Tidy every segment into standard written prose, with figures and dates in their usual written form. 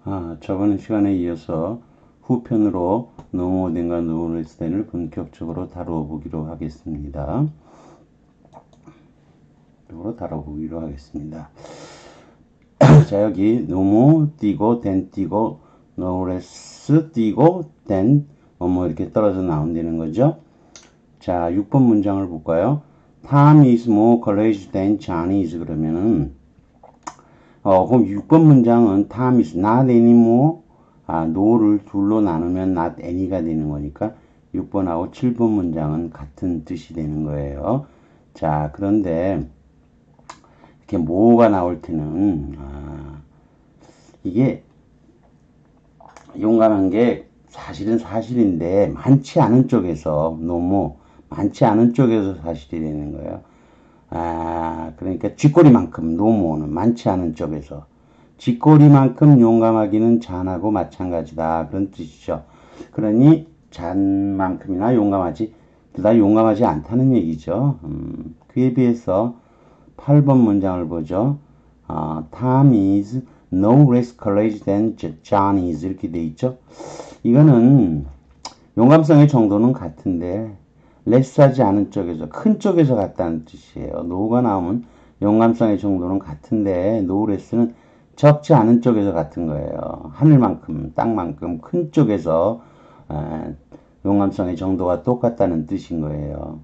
저번 시간에 이어서 후편으로 No more than과 No less than을 본격적으로 다뤄보기로 하겠습니다. 자, 여기 no more 띄고 than 띄고 no less 띄고 than 이렇게 떨어져 나온다는 거죠. 자, 6번 문장을 볼까요? Tom is more courageous than John is. 그러면은 그럼 6번 문장은 Tom is not anymore. no를 둘로 나누면 not any가 되는 거니까 6번하고 7번 문장은 같은 뜻이 되는 거예요. 자, 그런데 이렇게 more가 나올 때는 이게 용감한 게 사실은 사실인데 많지 않은 쪽에서 많지 않은 쪽에서 사실이 되는 거예요. 그러니까 쥐꼬리만큼 노모는 많지 않은 쪽에서 쥐꼬리만큼 용감하기는 잔하고 마찬가지다 그런 뜻이죠. 그러니 잔만큼이나 용감하지 둘 다 용감하지 않다는 얘기죠. 그에 비해서 8번 문장을 보죠. Tom is no less courageous than John is 이렇게 돼 있죠. 이거는 용감성의 정도는 같은데 less하지 않은 쪽에서 큰 쪽에서 같다는 뜻이에요. no가 나오면 용감성의 정도는 같은데 no less는 적지 않은 쪽에서 같은 거예요. 하늘만큼 땅만큼 큰 쪽에서 용감성의 정도가 똑같다는 뜻인 거예요.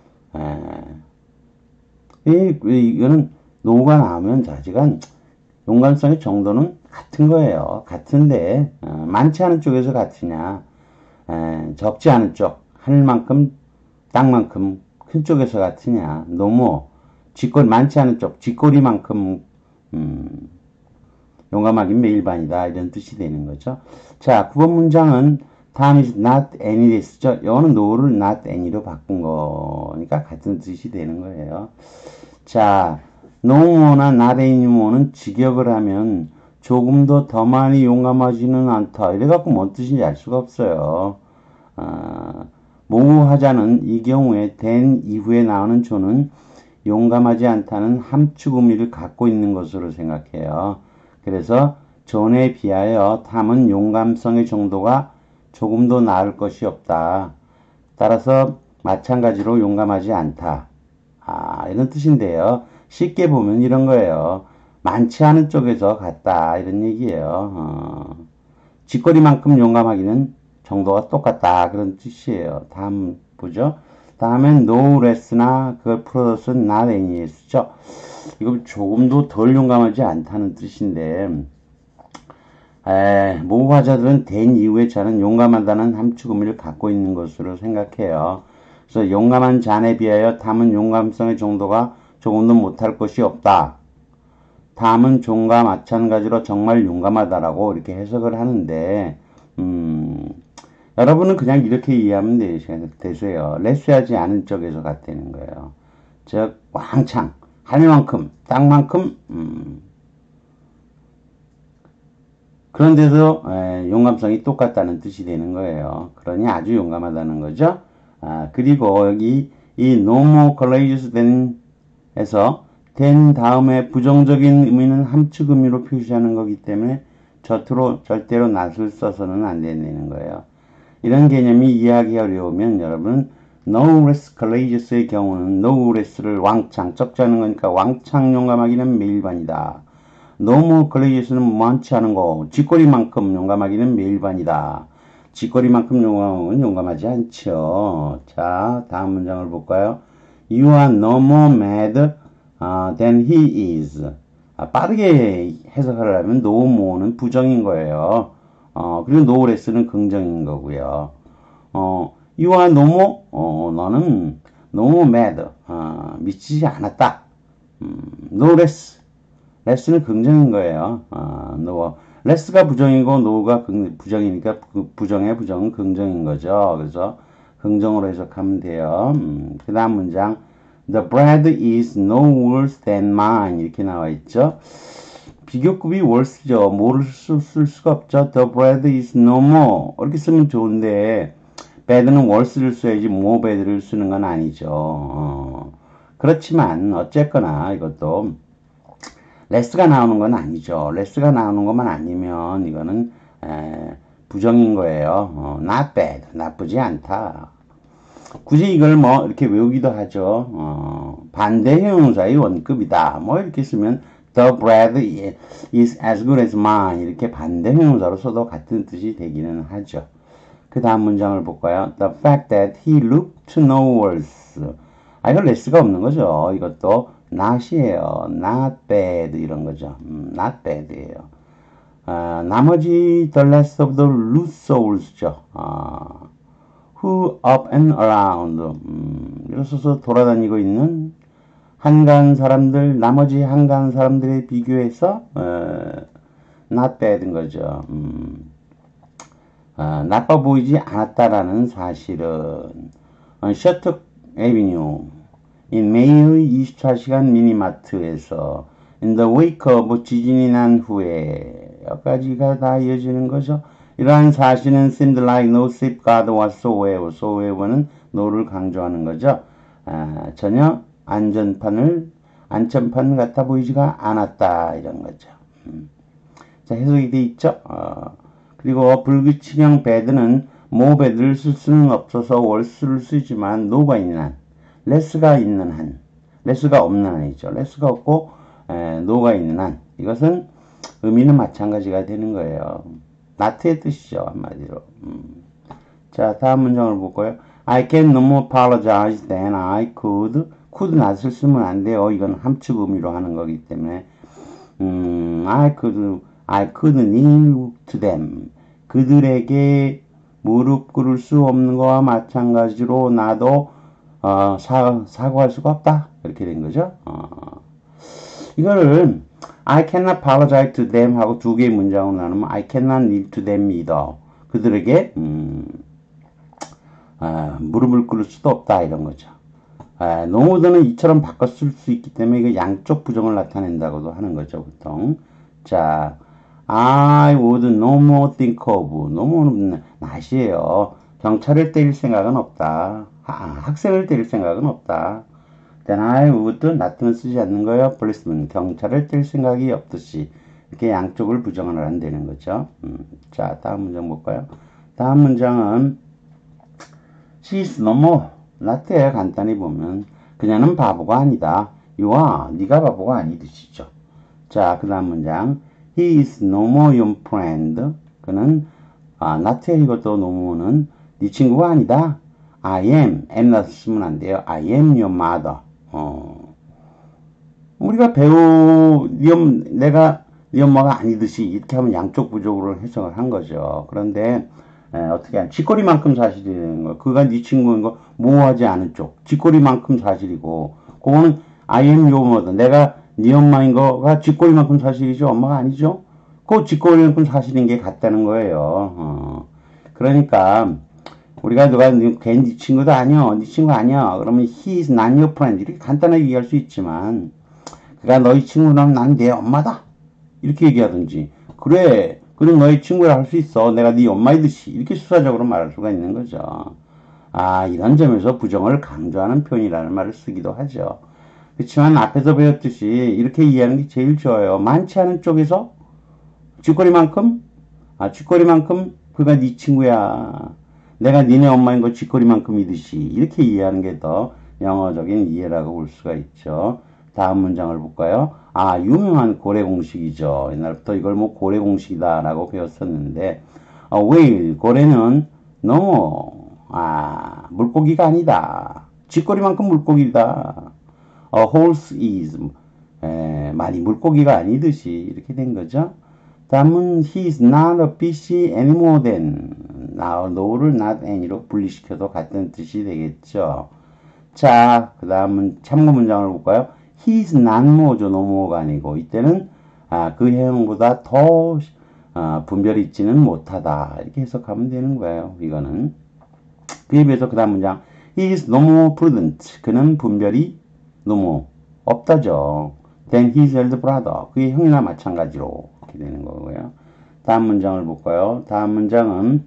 이거는 no가 나오면 자지간 용감성의 정도는 같은 거예요. 같은데 많지 않은 쪽에서 같으냐 적지 않은 쪽 하늘만큼 땅만큼 큰 쪽에서 같으냐 너무 쥐꼬리 많지 않은 쪽 쥐꼬리만큼 용감하긴 매일반이다 이런 뜻이 되는 거죠. 자, 9번 문장은 Tom is not any less죠. 이거는 no를 not any로 바꾼 거니까 같은 뜻이 되는 거예요. 자, no more나 not anymore는 직역을 하면 조금도 더 많이 용감하지는 않다. 이래갖고 뭔 뜻인지 알 수가 없어요. 모호하자는 이 경우에 than 이후에 나오는 조는 용감하지 않다는 함축 의미를 갖고 있는 것으로 생각해요. 그래서 전에 비하여 탐은 용감성의 정도가 조금도 나을 것이 없다. 따라서 마찬가지로 용감하지 않다. 이런 뜻인데요. 쉽게 보면 이런 거예요. 많지 않은 쪽에서 같다. 이런 얘기예요. 쥐꼬리만큼 용감하기는 정도가 똑같다. 그런 뜻이에요. 다음 보죠. 다음엔 no less나 그걸 풀어서 not any less죠. 이거 조금도 덜 용감하지 않다는 뜻인데 모호화자들은 than 이후의 자는 용감하다는 함축 의미를 갖고 있는 것으로 생각해요. 그래서 용감한 잔에 비하여 탐은 용감성의 정도가 조금도 못할 것이 없다. 탐은 존과 마찬가지로 정말 용감하다라고 이렇게 해석을 하는데 여러분은 그냥 이렇게 이해하면 되세요. 레스하지 않은 쪽에서 같다는 거예요. 즉 왕창 하늘만큼 땅만큼 그런데도 용감성이 똑같다는 뜻이 되는 거예요. 그러니 아주 용감하다는 거죠. 그리고 여기 이 no more courageous than 에서 than 다음에 부정적인 의미는 함축 의미로 표시하는 거기 때문에 절대로 not을 써서는 안 된다는 거예요. 이런 개념이 이해하기 어려우면 여러분 no less courageous의 경우는 no less를 왕창 적지 않은 거니까 왕창 용감하기는 매일반이다. no more courageous는 많지 않은 거 쥐꼬리만큼 용감하기는 매일반이다. 쥐꼬리만큼 용감하지 않죠. 자, 다음 문장을 볼까요? You are no more mad than he is. 빠르게 해석을 하면 no more는 부정인 거예요. 그리고 no less는 긍정인 거고요. You are no more, 너는 no more mad, 미치지 않았다. no less, less는 긍정인 거예요. no, less가 부정이고 no가 부정이니까 부정의 부정은 긍정인 거죠. 그래서 긍정으로 해석하면 돼요. 그 다음 문장 The bread is no worse than mine 이렇게 나와 있죠. 비교급이 worse죠. 뭐를 쓸 수가 없죠. The bread is no more 이렇게 쓰면 좋은데 bad는 worse를 써야지 more bad를 쓰는 건 아니죠. 그렇지만 어쨌거나 이것도 less가 나오는 건 아니죠. less가 나오는 것만 아니면 이거는 부정인 거예요. not bad, 나쁘지 않다. 굳이 이걸 뭐 이렇게 외우기도 하죠. 반대 형용사의 원급이다. 뭐 이렇게 쓰면 the bread is as good as mine 이렇게 반대 형용사로 써도 같은 뜻이 되기는 하죠. 그 다음 문장을 볼까요? The fact that he looked no worse. 아, 이거 less가 없는 거죠. 이것도 not이에요. not bad 이런 거죠. not bad이에요. 나머지 the rest of the loose souls죠. who up and around. 이로써서 돌아다니고 있는 한가한 사람들, 나머지 한가한 사람들에 비교해서 not bad인 거죠. 나빠 보이지 않았다라는 사실은 셔틀 에비뉴 in 메이의 24시간 미니마트에서 in the wake of 지진이 난 후에 여기까지가 다 이어지는 거죠. 이러한 사실은 seemed like no safeguard whatsoever. whatsoever는 no를 강조하는 거죠. 전혀 안전판 같아 보이지가 않았다 이런 거죠. 자, 해석이 돼 있죠. 그리고 불규칙형 bad는 more bad를 쓸 수는 없어서 worse를 쓰지만 no가 있는 한, less가 있는 한, less가 없는 한이죠. less가 없고 no가 있는 한, 이것은 의미는 마찬가지가 되는 거예요. not의 뜻이죠, 한마디로. 자, 다음 문장을 볼까요? I can no more apologize than I could. could not을 쓰면 안 돼요. 이건 함축 의미로 하는 거기 때문에 I could kneel to them. 그들에게 무릎 꿇을 수 없는 거와 마찬가지로 나도 사과할 수가 없다. 이렇게 된 거죠. 이거를 I cannot apologize to them 하고 두 개의 문장으로 나누면 I cannot kneel to them either. 그들에게 무릎을 꿇을 수도 없다 이런 거죠. 노모드는 이처럼 바꿔 쓸 수 있기 때문에 이거 양쪽 부정을 나타낸다고도 하는 거죠, 보통. 자, I would no more think of. no more는 not이에요. 경찰을 때릴 생각은 없다. 학생을 때릴 생각은 없다. Then I would not는 쓰지 않는 거예요. policeman 경찰을 때릴 생각이 없듯이 이렇게 양쪽을 부정을 한다는 거죠. 자, 다음 문장 볼까요? 다음 문장은 she's no more. not에 간단히 보면 그녀는 바보가 아니다. 네가 바보가 아니듯이죠. 자, 그 다음 문장 He is no more your friend. 그는 not에 이것도 no more는 네 친구가 아니다. I am not 쓰면 안 돼요. I am your mother. 우리가 내가 네 엄마가 아니듯이 이렇게 하면 양쪽 부족으로 해석을 한 거죠. 그런데 어떻게 하면 쥐꼬리만큼 사실이라는 거. 그가 네 친구인 거 모호하지 않은 쪽. 쥐꼬리만큼 사실이고 그거는 I am your mother. 내가 네 엄마인 거가 쥐꼬리만큼 사실이죠. 엄마가 아니죠. 그 쥐꼬리만큼 사실인 게 같다는 거예요. 그러니까 우리가 괜히 네 친구도 아니야. 네 친구 아니야. 그러면 he is not your friend. 이렇게 간단하게 얘기할 수 있지만 그가 너희 친구라면 난 내 엄마다. 이렇게 얘기하든지 그래. 그럼 너희 친구라 할 수 있어. 내가 네 엄마이듯이. 이렇게 수사적으로 말할 수가 있는 거죠. 이런 점에서 부정을 강조하는 표현이라는 말을 쓰기도 하죠. 그렇지만 앞에서 배웠듯이 이렇게 이해하는 게 제일 좋아요. 많지 않은 쪽에서 쥐꼬리만큼 그가 네 친구야. 내가 니네 엄마인 거 쥐꼬리만큼이듯이 이렇게 이해하는 게 더 영어적인 이해라고 볼 수가 있죠. 다음 문장을 볼까요? 유명한 고래 공식이죠. 옛날부터 이걸 뭐 고래 공식이다라고 배웠었는데, whale, 고래는 너무, 물고기가 아니다. 쥐꼬리만큼 물고기다. horse is, 말이 물고기가 아니듯이 이렇게 된 거죠. 다음은 he is not a fish anymore than. no를 not any로 분리시켜도 같은 뜻이 되겠죠. 자, 그 다음은 참고 문장을 볼까요? He is not more죠. no more가 아니고 이때는 그 해용보다 더 분별이 있지는 못하다. 이렇게 해석하면 되는 거예요. 이거는. 그에 비해서 그 다음 문장 He is no more prudent. 그는 분별이 no more 없다죠. Then his elder brother. 그의 형이나 마찬가지로 이렇게 되는 거고요. 다음 문장을 볼까요? 다음 문장은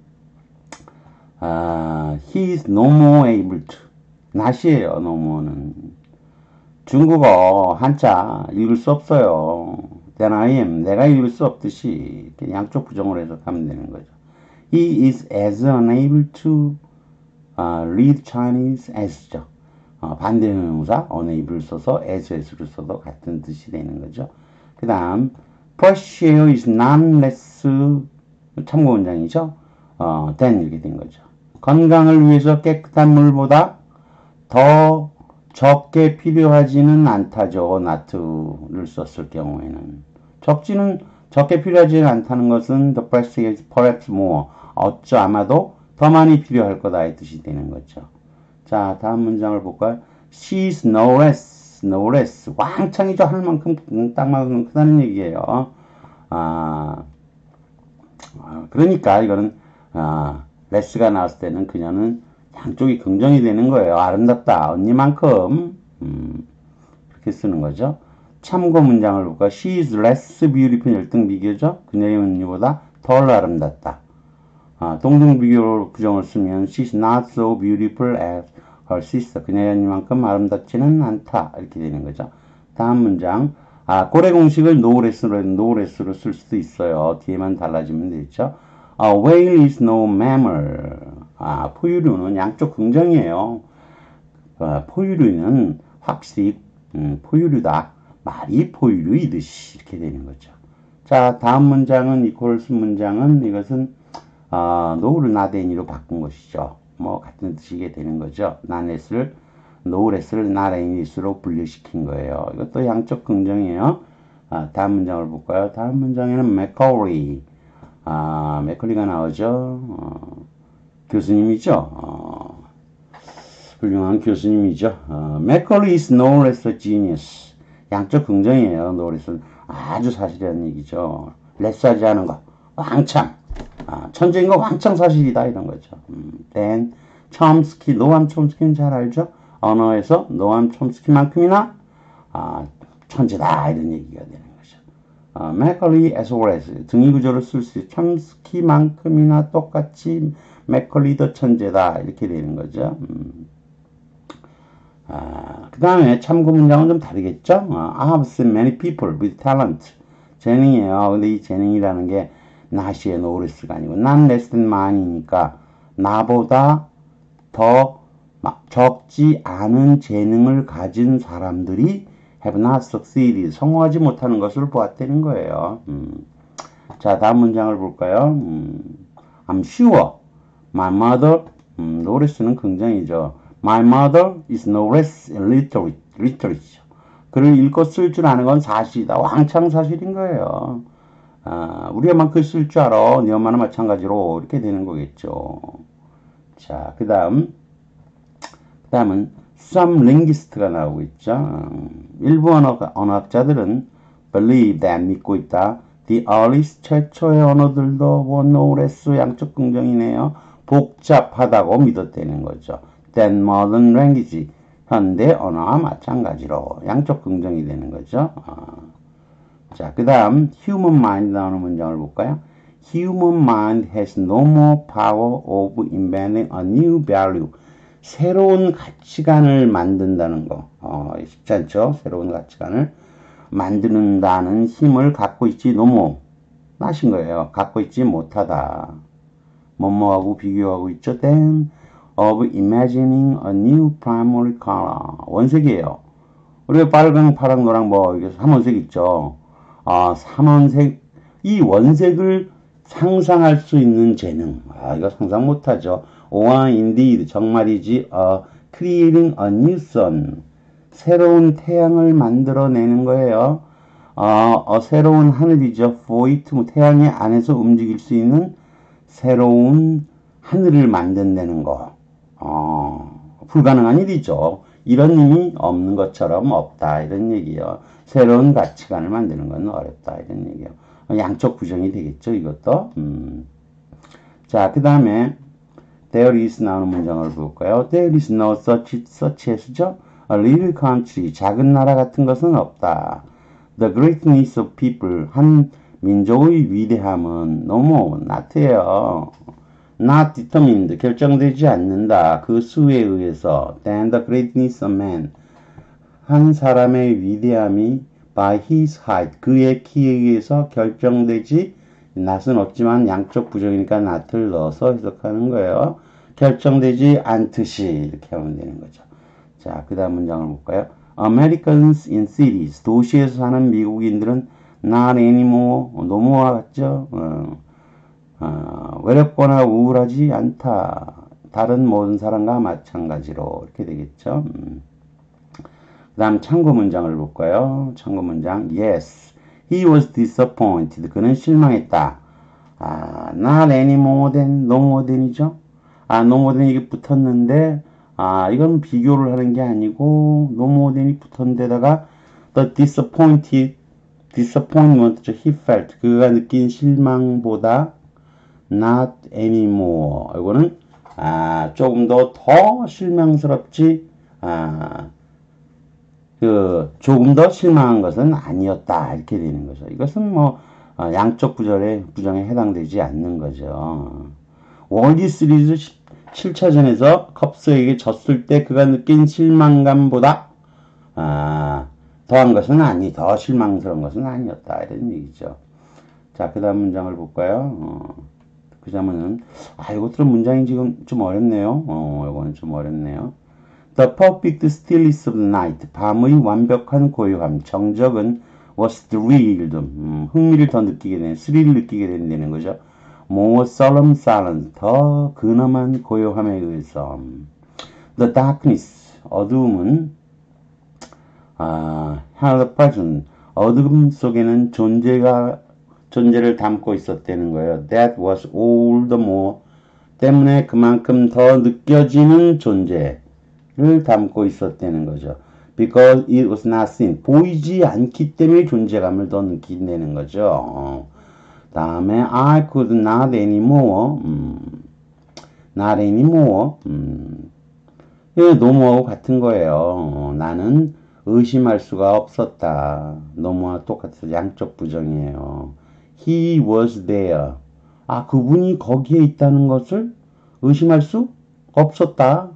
he is no more able to. not이에요. no more는. 중국어 한자 읽을 수 없어요. Then I am 내가 읽을 수 없듯이 양쪽 부정으로 해석하면 되는 거죠. He is as unable to read Chinese as죠. 반대 형용사 unable 써서 as를 써도 같은 뜻이 되는 거죠. 그 다음 fresh air is none less 참고 문장이죠. than 이렇게 된 거죠. 건강을 위해서 깨끗한 물보다 더 적게 필요하지는 않다죠. not를 썼을 경우에는 적게 필요하지는 않다는 것은 the fresh air is perhaps more 아마도 더 많이 필요할 거다 이 뜻이 되는 거죠. 자, 다음 문장을 볼까요? She is no less 왕창이죠. 하늘만큼 땅만큼 크다는 얘기예요. 그러니까 이거는 less가 나왔을 때는 그녀는 양쪽이 긍정이 되는 거예요. 아름답다. 언니만큼 그렇게 쓰는 거죠. 참고 문장을 볼까요? She is less beautiful 열등 비교죠. 그녀의 언니보다 덜 아름답다. 동등 비교로 부정을 쓰면 She's not so beautiful as her sister. 그녀의 언니만큼 아름답지는 않다. 이렇게 되는 거죠. 다음 문장. 고래 공식을 no less로 쓸 수도 있어요. 뒤에만 달라지면 되죠. whale is no mammal. 포유류는 양쪽 긍정이에요. 포유류는 확실히 포유류다. 말이 포유류이듯이 이렇게 되는 거죠. 자, 다음 문장은 equals 문장은 이것은 no를 not any로 바꾼 것이죠. 뭐 같은 뜻이게 되는 거죠. not less를 no less를 not any로 분류시킨 거예요. 이것도 양쪽 긍정이에요. 다음 문장을 볼까요? 다음 문장에는 Macaulay 맥컬리가 나오죠. 교수님이죠. 훌륭한 교수님이죠. Macaulay is no less a genius. 양쪽 긍정이에요. no less는 아주 사실이라는 얘기죠. less하지 않은 거 왕창 천재인 거 왕창 사실이다 이런 거죠. Then 촘스키 노암 촘스키는 잘 알죠. 언어에서 노암 촘스키만큼이나 천재다 이런 얘기가 되는 거죠. Macaulay as well as 등위 구조를 쓸 수 있어요. 촘스키만큼이나 똑같이 맥컬리도 천재다 이렇게 되는 거죠. 그 다음에 참고 문장은 좀 다르겠죠. I have seen many people with talent. 재능이에요. 근데 이 재능이라는 게 not이에요. no less가 아니고 not less than mine이니까 나보다 더 적지 않은 재능을 가진 사람들이 have not succeeded. 성공하지 못하는 것을 보았다는 거예요. 자, 다음 문장을 볼까요? I'm sure my mother no less는 긍정이죠. My mother is no less literate. 글을 읽고 쓸 줄 아는 건 사실이다. 왕창 사실인 거예요. 우리 엄마 글 쓸 줄 알아. 네 엄마는 마찬가지로 이렇게 되는 거겠죠. 자, 그 다음은 some linguist가 나오고 있죠. 일부 언어학자들은 believe that 믿고 있다. The earliest 최초의 언어들도 were no less 양쪽 긍정이네요. 복잡하다고 믿었다는 거죠. than modern language 현대 언어와 마찬가지로 양쪽 긍정이 되는 거죠. 자, 그 다음 human mind 나오는 문장을 볼까요? Human mind has no more power of inventing a new value. 새로운 가치관을 만든다는 거. 쉽지 않죠? 새로운 가치관을 만드는다는 힘을 갖고 있지 너무 나신 거예요. 갖고 있지 못하다. 뭐뭐하고 비교하고 있죠. Then of imagining a new primary color. 원색이에요. 우리가 빨강, 파랑, 노랑 뭐 이게 삼원색 있죠. 삼원색 이 원색을 상상할 수 있는 재능. 이거 상상 못하죠. or indeed 정말이지 creating a new sun. 새로운 태양을 만들어내는 거예요. 새로운 하늘이죠. for it 태양의 안에서 움직일 수 있는 새로운 하늘을 만든다는 거. 불가능한 일이죠. 이런 힘이 없는 것처럼 없다 이런 얘기예요. 새로운 가치관을 만드는 건 어렵다 이런 얘기예요. 양쪽 부정이 되겠죠. 이것도. 자, 그 다음에 there is 나오는 문장을 볼까요? There is no such as죠. A little country 작은 나라 같은 것은 없다. The greatness of people 한 민족의 위대함은 너무 not예요. not determined 결정되지 않는다. 그 수에 의해서 than the greatness of man 한 사람의 위대함이 by his height, 그의 키에 의해서 결정되지, not은 없지만 양적 부정이니까 not을 넣어서 해석하는 거예요. 결정되지 않듯이 이렇게 하면 되는 거죠. 자, 그 다음 문장을 볼까요? Americans in cities, 도시에서 사는 미국인들은 not anymore, 노모와 같죠? 외롭거나 우울하지 않다. 다른 모든 사람과 마찬가지로 이렇게 되겠죠. 그 다음 참고 문장을 볼까요? 참고 문장 Yes, he was disappointed. 그는 실망했다. not any more than, no more than이죠. no more than 이게 붙었는데 이건 비교를 하는 게 아니고 no more than이 붙은 데다가 the disappointment, he felt, 그가 느낀 실망보다 not anymore. 이거는 조금 더 실망스럽지, 조금 더 실망한 것은 아니었다. 이렇게 되는 거죠. 이것은 양적 부정에 해당되지 않는 거죠. 월드 시리즈 7차전에서 컵스에게 졌을 때 그가 느낀 실망감보다, 더 실망스러운 것은 아니었다. 이런 얘기죠. 자, 그 다음 문장을 볼까요? 그 다음은, 이것들은 문장이 지금 좀 어렵네요. 이거는 좀 어렵네요. The perfect stillness of the night. 밤의 완벽한 고요함. 정적은 was thrilled. 흥미를 더 느끼게 되는, 스릴을 느끼게 된다는 거죠. More solemn silence. 더 근엄한 고요함에 의해서. The darkness. 어두움은, had a presence. 어둠 속에는 존재를 담고 있었다는 거예요. That was all the more. 때문에 그만큼 더 느껴지는 존재를 담고 있었다는 거죠. Because it was not seen. 보이지 않기 때문에 존재감을 더 느낀다는 거죠. 다음에 I could not anymore. not anymore. 노모하고 같은 거예요. 나는 의심할 수가 없었다. 노모와 똑같아서 양적 부정이에요. He was there. 그분이 거기에 있다는 것을 의심할 수 없었다.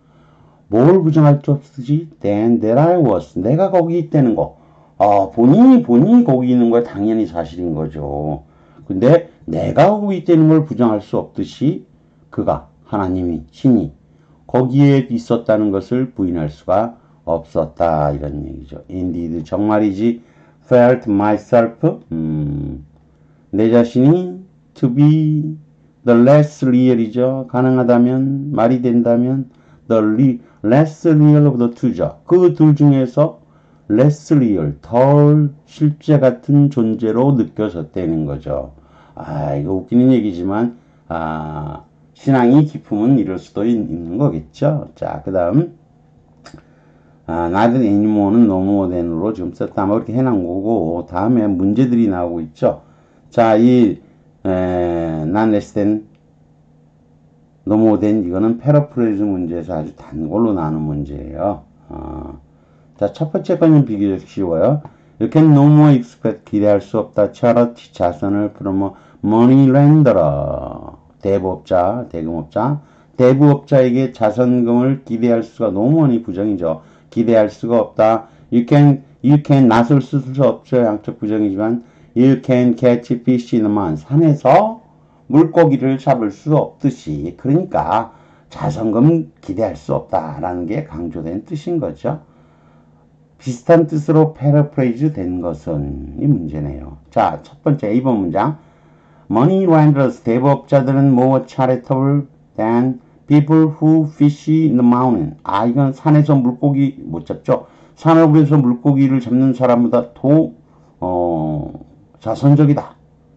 뭘 부정할 수 없지? Then that I was. 내가 거기 있다는 거. 본인이 거기 있는 거 당연히 사실인 거죠. 근데 내가 거기 있다는 걸 부정할 수 없듯이 그가, 하나님이, 신이 거기에 있었다는 것을 부인할 수가 없었다. 이런 얘기죠. Indeed, 정말이지. Felt myself. 내 자신이 to be the less real이죠. 가능하다면, 말이 된다면 the less real of the two죠. 그 둘 중에서 less real, 덜 실제 같은 존재로 느껴졌다는 거죠. 이거 웃기는 얘기지만 신앙이 깊으면 이럴 수도 있는 거겠죠. 자, 그 다음 not anymore는 no more than으로 지금 썼다. 이렇게 해놓은 거고, 다음에 문제들이 나오고 있죠. 자, 이 not less than, no more than, 이거는 패러프레이즈 문제에서 아주 단골로 나오는 문제예요. 자, 첫 번째 거는 비교적 쉬워요. You can no more expect, 기대할 수 없다. charity, 자선을 from money lender, 대부업자, 대금업자. 대부업자에게 자선금을 기대할 수가, no more이 부정이죠. 기대할 수가 없다. You can 낫을 쓸 수 없죠. 양적 부정이지만 You can catch fish in a month. 산에서 물고기를 잡을 수 없듯이, 그러니까 자선금 기대할 수 없다라는 게 강조된 뜻인 거죠. 비슷한 뜻으로 패러프레이즈 된 것은 이 문제네요. 자, 첫 번째 2번 문장. Money lenders, 대부업자들은 more charitable than people who fish in the mountain. 이건 산에서 물고기 못 잡죠. 산업에서 물고기를 잡는 사람보다 더 자선적이다.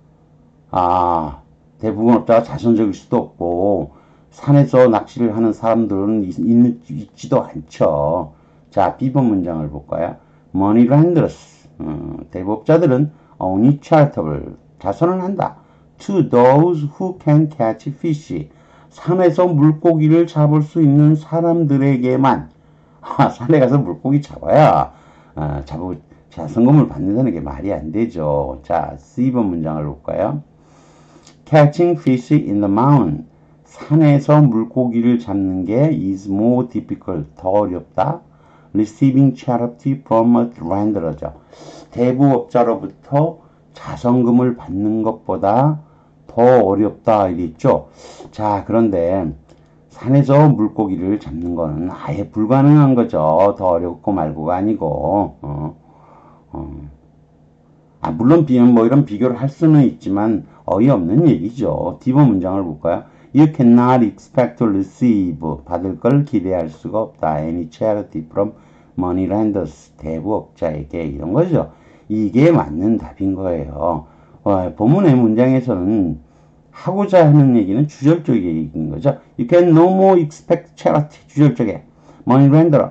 대부분업자가 자선적일 수도 없고 산에서 낚시를 하는 사람들은 있지도 않죠. 자, B번 문장을 볼까요? Money lenders, 대부업자들은 only charitable, 자선을 한다. To those who can catch fish, 산에서 물고기를 잡을 수 있는 사람들에게만, 산에 가서 물고기 잡아야 자선금을 받는다는 게 말이 안 되죠. 자, C번 문장을 볼까요? Catching fish in the mountain, 산에서 물고기를 잡는 게 is more difficult, 더 어렵다. receiving charity from a lendr죠. 대부업자로부터 자선금을 받는 것보다 더 어렵다 이랬죠. 자, 그런데 산에서 물고기를 잡는 거는 아예 불가능한 거죠. 더 어렵고 말고가 아니고. 물론 뭐 이런 비교를 할 수는 있지만 어이없는 얘기죠. D번 문장을 볼까요? You cannot expect to receive. 받을 걸 기대할 수가 없다. Any charity from money lenders. 대부업자에게. 이런 거죠. 이게 맞는 답인 거예요. 본문의 문장에서는 하고자 하는 얘기는 주절적인 얘기인 거죠. You can no more expect charity. 주절적에. money lender.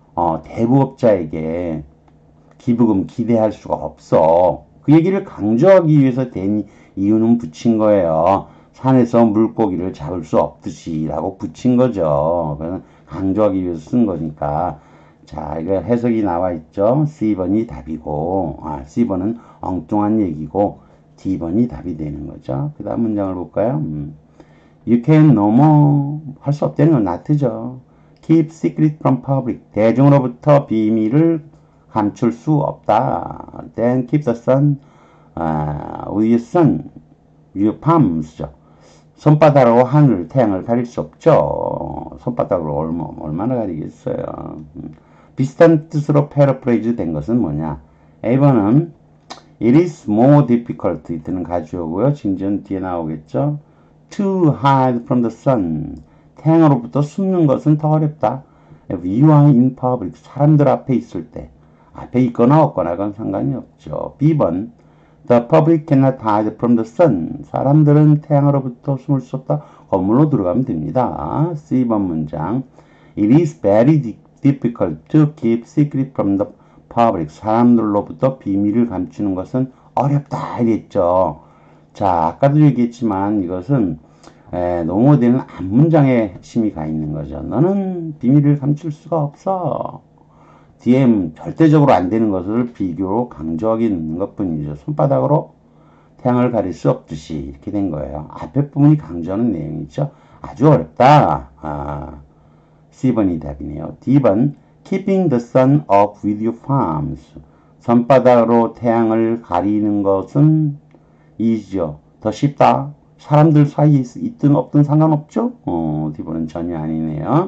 대부업자에게 기부금 기대할 수가 없어. 그 얘기를 강조하기 위해서 된 이유는 붙인 거예요. 산에서 물고기를 잡을 수 없듯이 라고 붙인 거죠. 그래서 강조하기 위해서 쓴 거니까. 자, 이거 해석이 나와 있죠. C번이 답이고, C번은 엉뚱한 얘기고, D번이 답이 되는 거죠. 그 다음 문장을 볼까요? You can no more. 할 수 없다는 건 not죠. Keep secret from public. 대중으로부터 비밀을 감출 수 없다. Then keep the sun, with your sun, your palms죠. 손바닥으로 하늘, 태양을 가릴 수 없죠. 손바닥으로 얼마나 가리겠어요. 비슷한 뜻으로 paraphrase 된 것은 뭐냐? A번은 It is more difficult. 이때는 가주어고요. 진전 뒤에 나오겠죠. To hide from the sun. 태양으로부터 숨는 것은 더 어렵다. If you are in public. 사람들 앞에 있을 때. 앞에 있거나 없거나 그건 상관이 없죠. B번 The public cannot hide from the sun. 사람들은 태양으로부터 숨을 수 없다. 건물로 들어가면 됩니다. C번 문장 It is very difficult to keep secret from the public. 사람들로부터 비밀을 감추는 것은 어렵다 이랬죠. 자, 아까도 얘기했지만 이것은 농어되는 앞문장에 핵심이 가 있는 거죠. 너는 비밀을 감출 수가 없어. 뒤에 절대적으로 안 되는 것을 비교로 강조하기 넣는 것 뿐이죠. 손바닥으로 태양을 가릴 수 없듯이 이렇게 된 거예요. 앞에 부분이 강조하는 내용이죠. 아주 어렵다. C번이 답이네요. D번 Keeping the sun off with your palms. 손바닥으로 태양을 가리는 것은 이죠. 더 쉽다. 사람들 사이에 있든 없든 상관없죠? D번은 전혀 아니네요.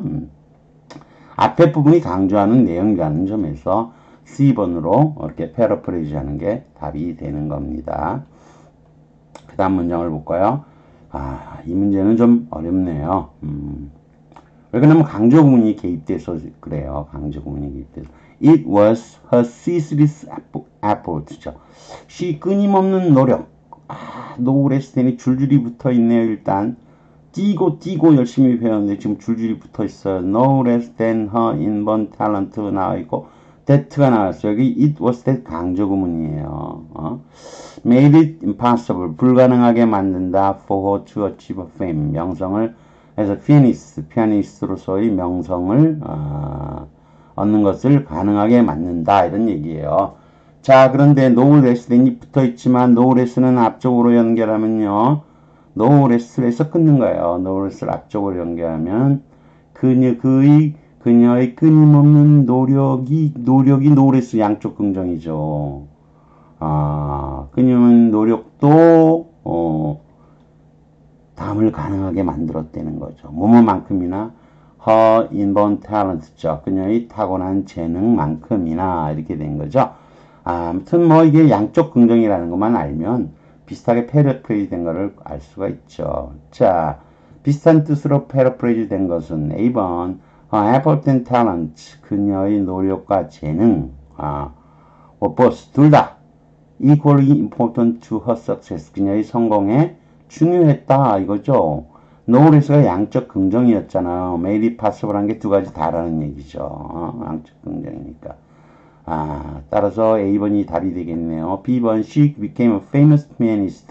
앞에 부분이 강조하는 내용이라는 점에서 C번으로 이렇게 패러프레이즈 하는 게 답이 되는 겁니다. 그 다음 문장을 볼까요? 이 문제는 좀 어렵네요. 왜 그러냐면 강조구문이 개입돼서 그래요. 강조구문이 개입돼서. It was her ceaseless effort죠. She 끊임없는 노력. 노우레스텐이 줄줄이 붙어 있네요. 일단 뛰고 열심히 배웠는데 지금 줄줄이 붙어 있어요. No less than her inborn talent 나와 있고 that가 나왔어요. 여기 it was that 강조구문이에요. Made it impossible. 불가능하게 만든다. For her to achieve fame. 명성을 해서 피아니스트로서의 명성을 얻는 것을 가능하게 만든다. 이런 얘기예요. 자, 그런데 no less than이 붙어 있지만 no less는 앞쪽으로 연결하면요. no less에서 끊는 거예요. no less를 앞쪽으로 연결하면 그녀의 끊임없는 노력이 no less 양쪽 긍정이죠. 그녀의 노력도 다음을 가능하게 만들었다는 거죠. 뭐뭐만큼이나 her inborn talent죠. 그녀의 타고난 재능만큼이나 이렇게 된 거죠. 아무튼 뭐 이게 양쪽 긍정이라는 것만 알면 비슷하게 패러프레이즈 된 거를 알 수가 있죠. 자, 비슷한 뜻으로 패러프레이즈 된 것은 A번 her effort and talent. 그녀의 노력과 재능. both 둘 다 equally important to her success. 그녀의 성공에 중요했다 이거죠. 노우레스가 양적 긍정이었잖아요. made it possible 한 게 두 가지 다라는 얘기죠. 양적 긍정이니까. 따라서 A번이 답이 되겠네요. B번 she became a famous pianist.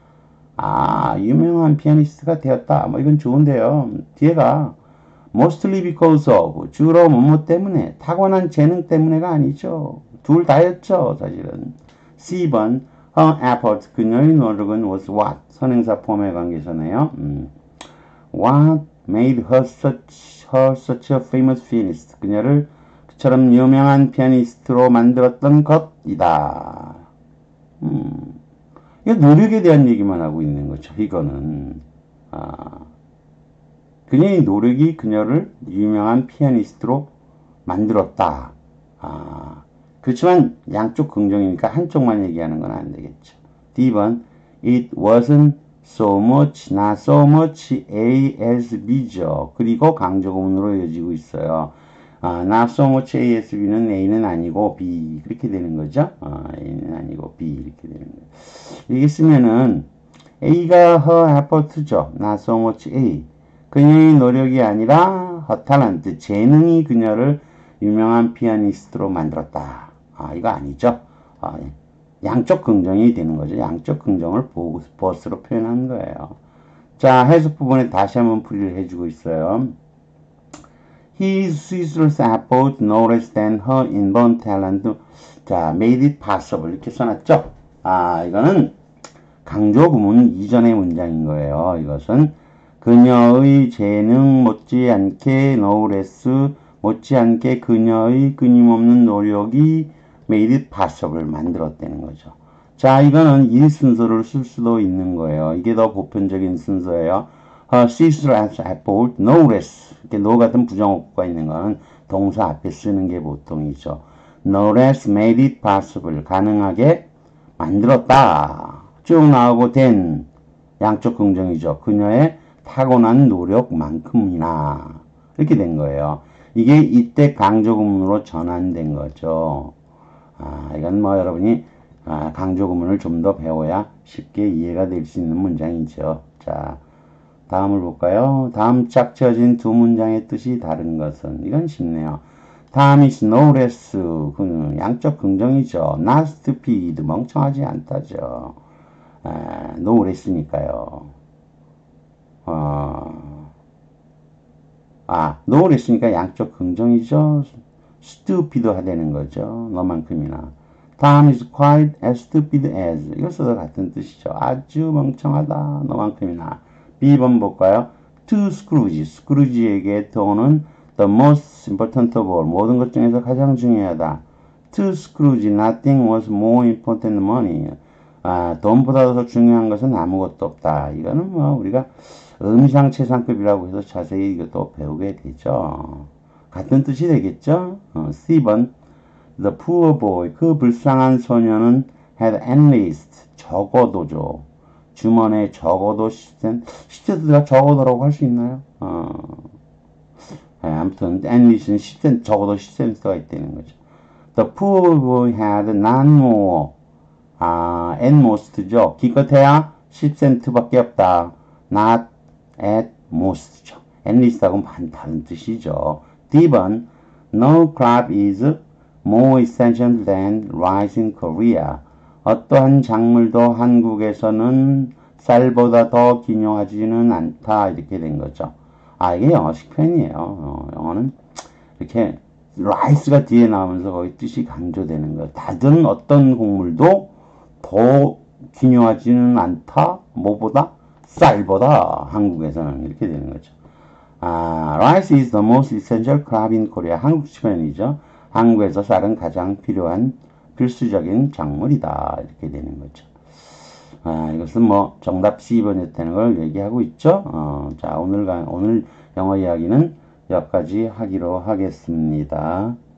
유명한 피아니스트가 되었다. 뭐 이건 좋은데요. 뒤에가 mostly because of 주로 뭐뭐 때문에 타고난 재능 때문에가 아니죠. 둘 다였죠. 사실은. C번 her effort 그녀의 노력은 was what 선행사 폼의 관계잖아요. What made her such a famous pianist 그녀를 처럼 유명한 피아니스트로 만들었던 것이다. 이거 노력에 대한 얘기만 하고 있는 거죠. 이거는 그녀의 노력이 그녀를 유명한 피아니스트로 만들었다. 그렇지만 양쪽 긍정이니까 한쪽만 얘기하는 건 안 되겠죠. D번 It wasn't so much, not so much A as B죠. 그리고 강조구문으로 이어지고 있어요. not so much A as B는 A는 아니고 B 그렇게 되는 거죠. A는 아니고 B 이렇게 되는 거예요. 이게 쓰면은 A가 her effort죠. not so much A. 그녀의 노력이 아니라 her talent, 재능이 그녀를 유명한 피아니스트로 만들었다. 이거 아니죠. 양쪽 긍정이 되는 거죠. 양쪽 긍정을 보스로 표현한 거예요. 자, 해석 부분에 다시 한번 풀이를 해주고 있어요. His sister's effort, no less than her inborn talent, 자, made it possible. 이렇게 써놨죠? 이거는 강조 구문 이전의 문장인 거예요. 이것은 그녀의 재능 못지않게 no less, 못지않게 그녀의 끊임없는 노력이 made it possible 만들었다는 거죠. 자, 이거는 이 순서를 쓸 수도 있는 거예요. 이게 더 보편적인 순서예요. Her sister's effort, no less. 이렇게 no 같은 부정어구가 있는 거는 동사 앞에 쓰는 게 보통이죠. No less made it possible. 가능하게 만들었다. 쭉 나오고 된 양쪽 긍정이죠. 그녀의 타고난 노력만큼이나. 이렇게 된 거예요. 이게 이때 강조구문으로 전환된 거죠. 이건 뭐 여러분이 강조구문을 좀 더 배워야 쉽게 이해가 될 수 있는 문장이죠. 자, 다음을 볼까요? 다음 짝 지어진 두 문장의 뜻이 다른 것은 이건 쉽네요. 다음 is no less, 양적 긍정이죠. not stupid, 멍청하지 않다죠. no less니까요. no less니까 양적 긍정이죠. stupid 하다는 거죠. 너만큼이나. 다음 is quite as stupid as. 이거 써도 같은 뜻이죠. 아주 멍청하다. 너만큼이나. B번 볼까요? To Scrooge. 스크루지에게 돈은 the most important of all. 모든 것 중에서 가장 중요하다. To Scrooge, nothing was more important than money. 돈보다 더 중요한 것은 아무것도 없다. 이거는 뭐 우리가 음상최상급이라고 해서 자세히 이것도 배우게 되죠. 같은 뜻이 되겠죠? C번 The poor boy, 그 불쌍한 소녀는 had at least, 적어도죠. 주머니에 적어도 10센트가 적어도라고 할 수 있나요? 아무튼 at least는 10센트, 적어도 10센트가 있다는 거죠. The poor boy had not more, at most죠. 기껏해야 10센트밖에 없다. not at most죠. at least하고는 다른 뜻이죠. D번 No crop is more essential than rice in Korea. 어떠한 작물도 한국에서는 쌀보다 더 기묘하지는 않다. 이렇게 된 거죠. 이게 영어식 표현이에요. 영어는 이렇게 rice가 뒤에 나오면서 거기 뜻이 강조되는 거예요. 다른 어떤 곡물도 더 기묘하지는 않다. 뭐보다? 쌀보다 한국에서는 이렇게 되는 거죠. Rice is the most essential crop in Korea. 한국식 표현이죠. 한국에서 쌀은 가장 필요한 필수적인 작물이다. 이렇게 되는 거죠. 이것은 뭐 정답 C번이었다는 걸 얘기하고 있죠. 자, 오늘 영어 이야기는 여기까지 하기로 하겠습니다.